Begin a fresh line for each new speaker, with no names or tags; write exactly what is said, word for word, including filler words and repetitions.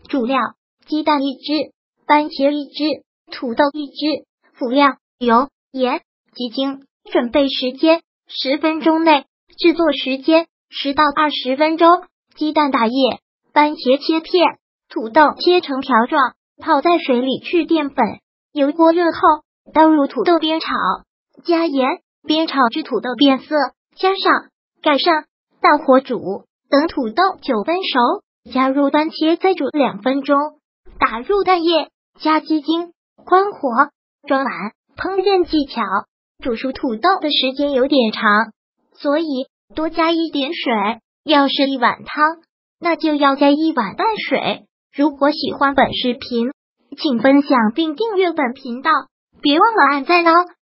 主料：鸡蛋一只，番茄一只，土豆一只。辅料：油、盐、鸡精。准备时间：十分钟内。制作时间：十到二十分钟。鸡蛋打液，番茄切片，土豆切成条状，泡在水里去淀粉。油锅热后，倒入土豆煸炒，加盐，煸炒至土豆变色，加上，盖上，大火煮，等土豆九分熟，加入番茄再煮两分钟，打入蛋液，加鸡精，关火，装碗。烹饪技巧：煮熟土豆的时间有点长，所以多加一点水。要是一碗汤，那就要加一碗半水。如果喜欢本视频，请分享并订阅本频道，别忘了按赞哦。